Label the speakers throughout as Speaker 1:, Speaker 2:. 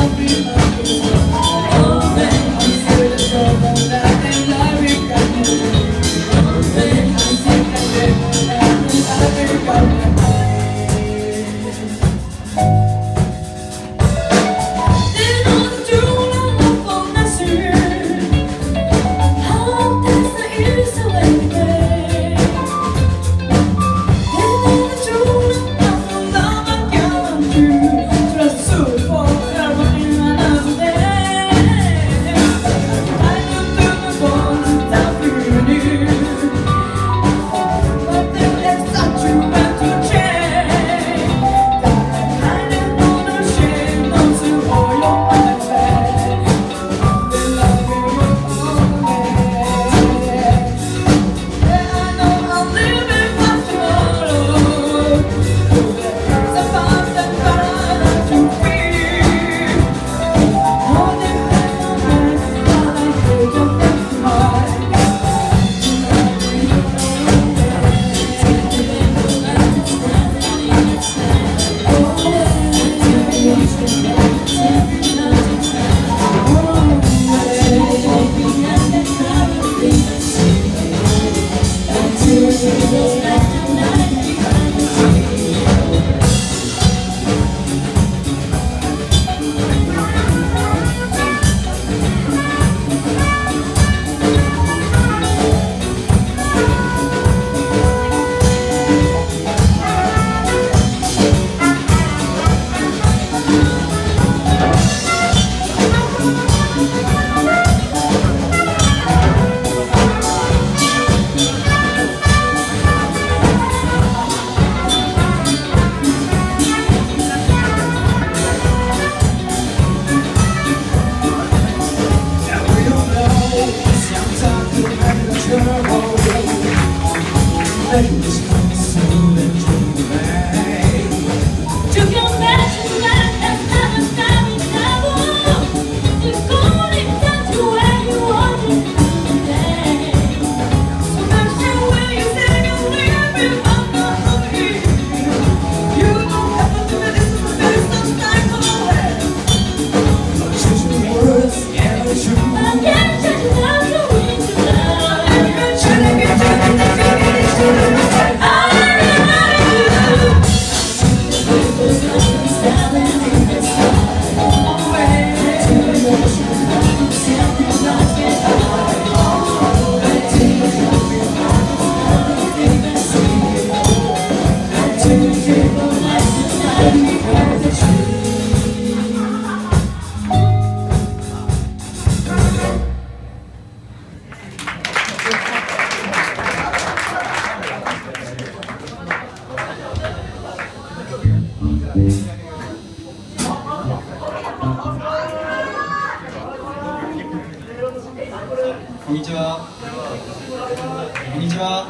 Speaker 1: こんにちは。こんにちは。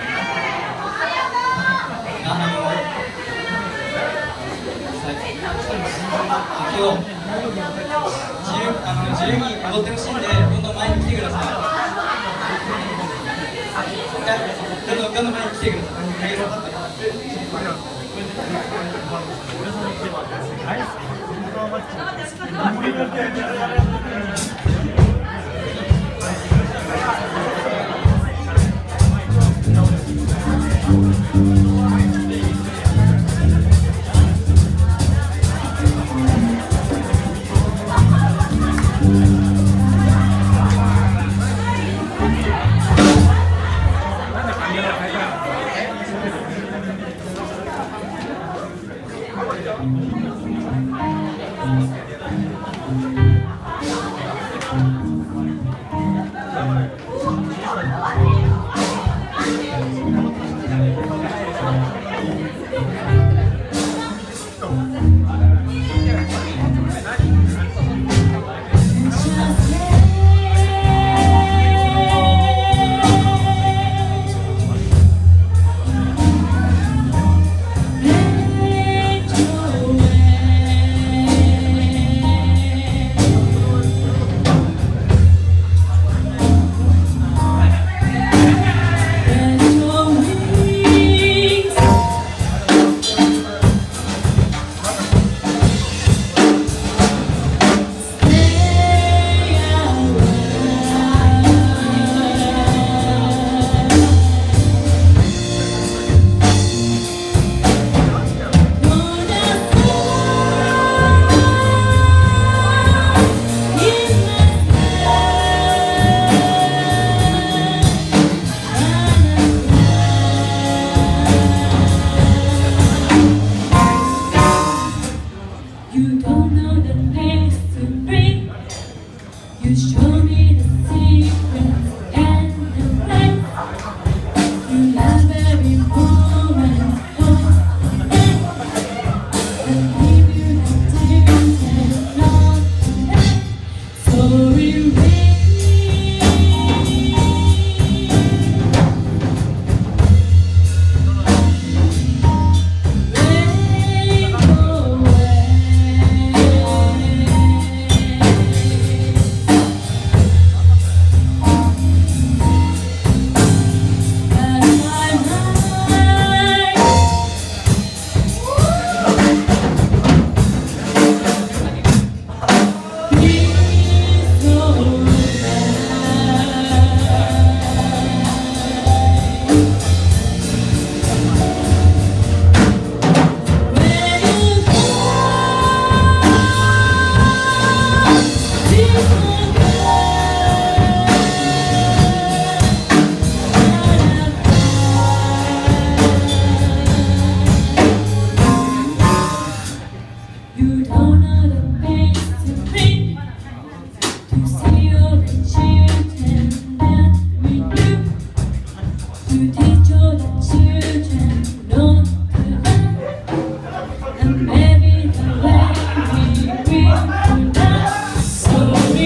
Speaker 1: 今日自由に踊ってほしいんで、どんどん前に来てください。どんどん前に来てください。
Speaker 2: know the things to bring. You show me the secrets and the ways. You love every moment of the day. I give you the tears and not the night. So we you don't know the things to bring. To see all the children that we do. To teach all the children not to lie. And maybe the way we will die. So we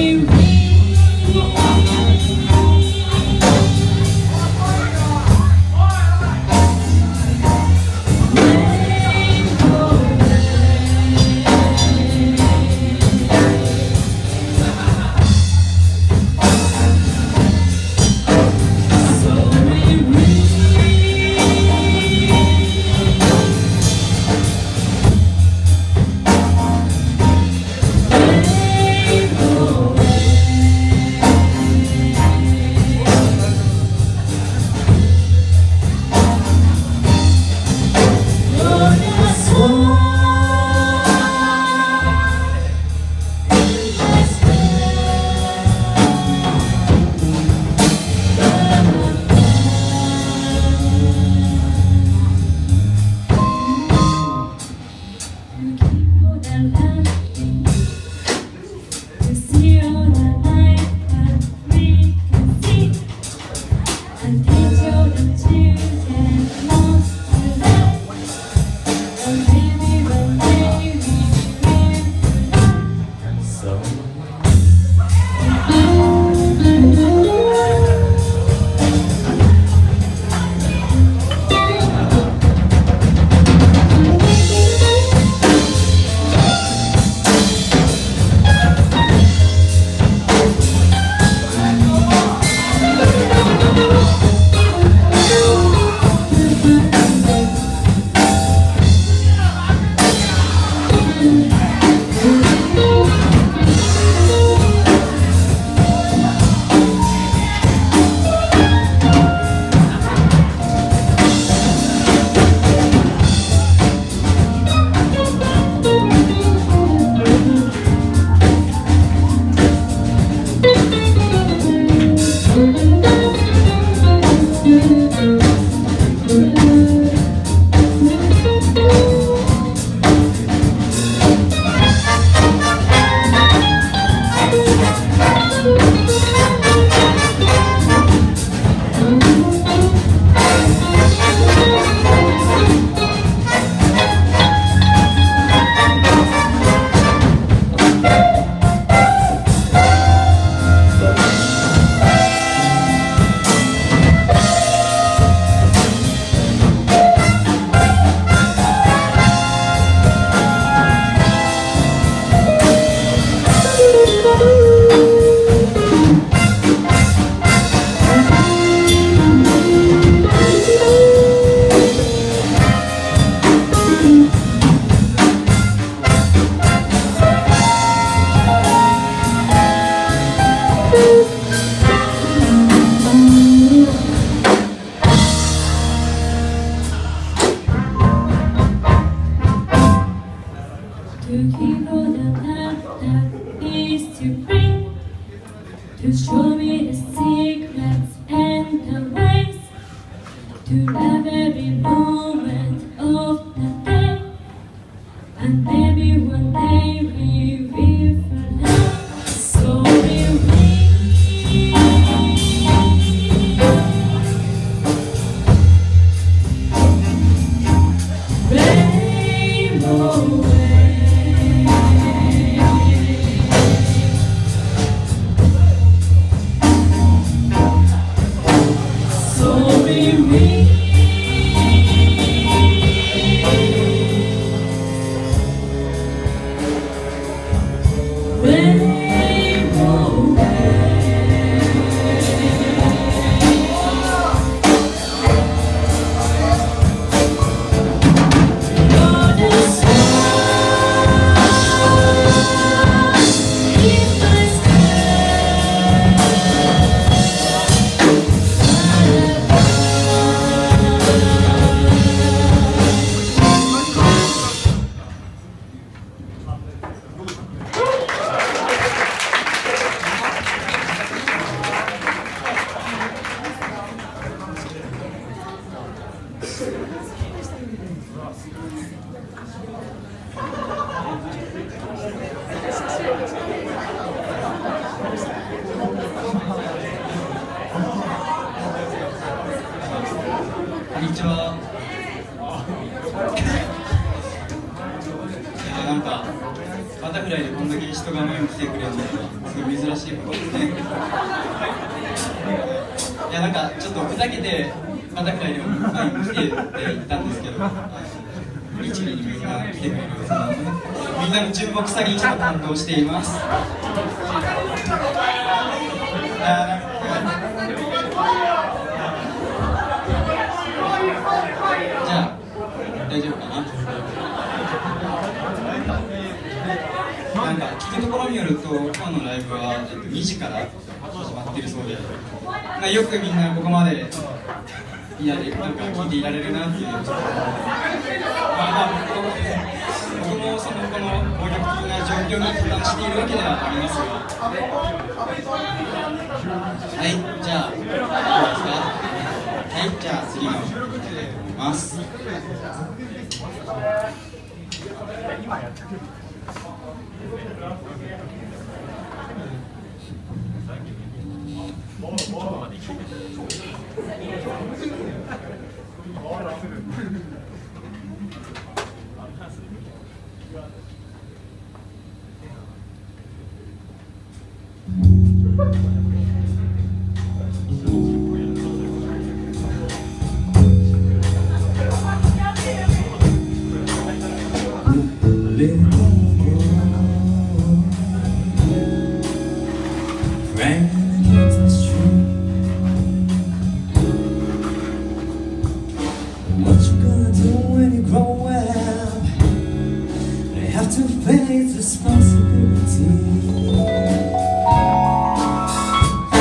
Speaker 2: to show me the secrets and the ways to love every moment of the day, and maybe one day we rainbow way. You're the sun in my
Speaker 1: こんにちは。なんかバタフライでこんだけ人が前に来てくれるのはすごい珍しいことですね。いやなんかちょっとふざけてバタフライでも前に来てって言ったんですけど、一理にみんな来てくれるそのみんなの注目さにちょっと担当しています。じゃあ大丈夫かな。なんか聞くところによると今日のライブは2時から始まってるそうで、まあ、よくみんなここまでなんか聞いていられるなっていう、僕もそのこの暴力的な状況に負担しているわけではありますが、はい、じゃあどうですか。はい、じゃあ次の曲いきたいと思います。
Speaker 3: What you gonna do when you grow up? You have to face responsibility.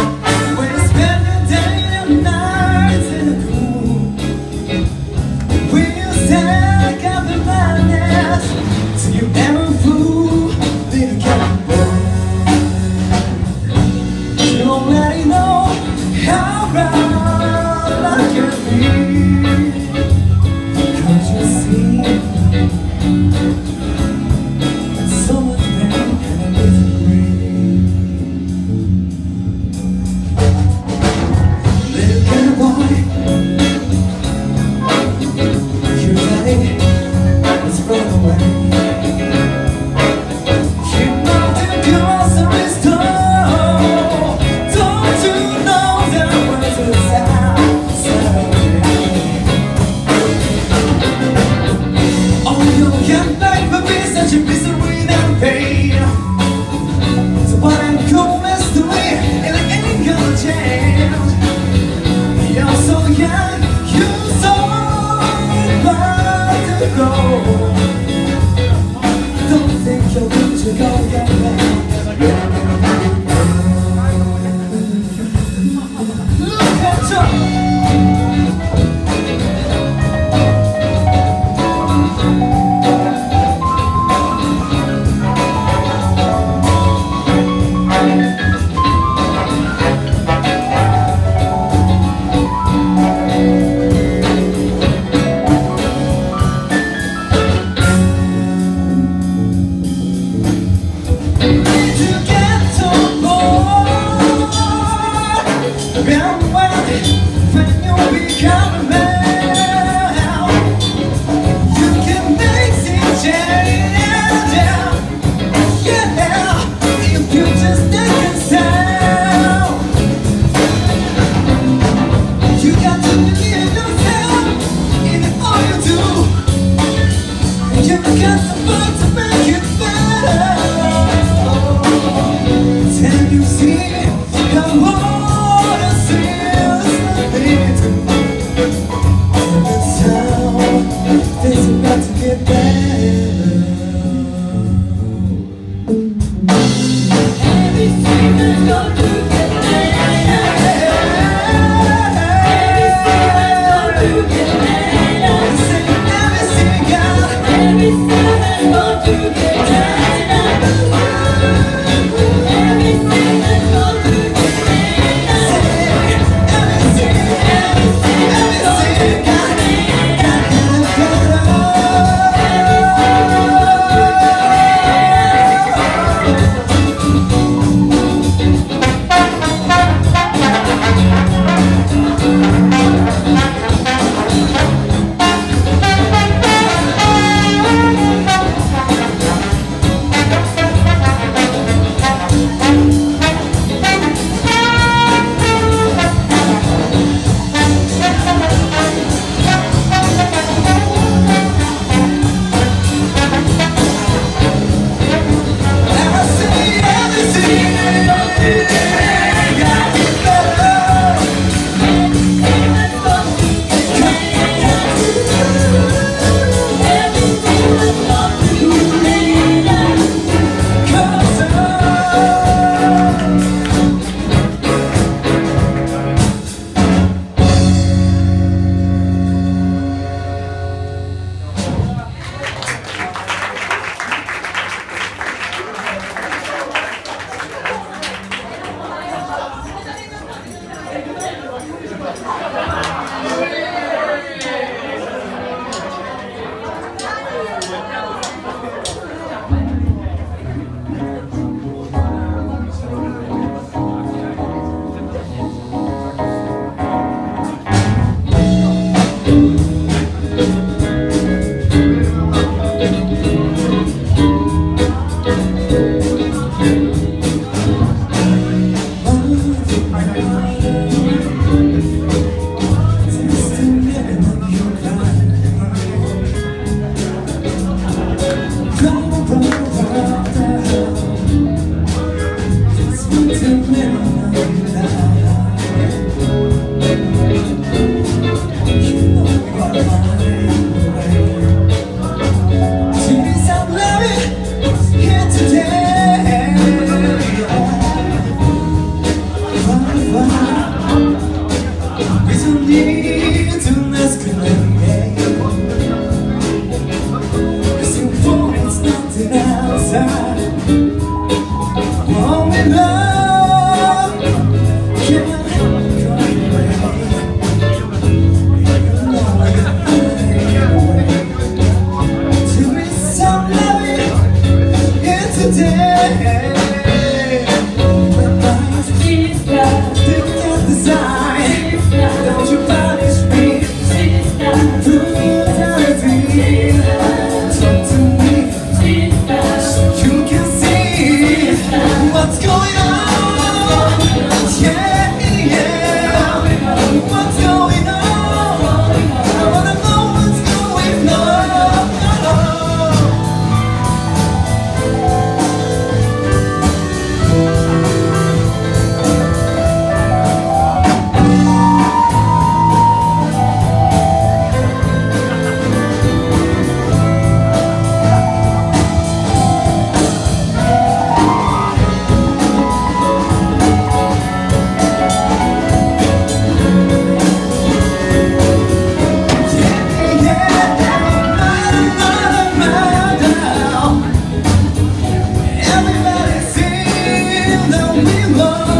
Speaker 3: we love.